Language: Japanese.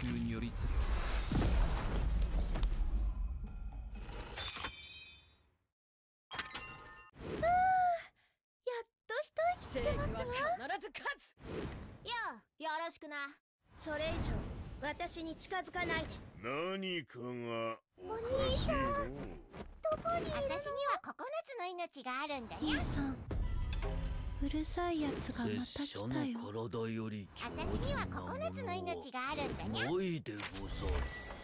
急によりつりやっと一息つけますわ。 必ず勝つ。 よろしくな。それ以上私に近づかないで。 何かがおおかしい兄さん、 の。 どこにいるの？ 私には9つの命があるんだよ。 兄さん、うるさいやつがまた拙者の来たよ。 体より強私には9つの命があるんだよ。 ないでござる。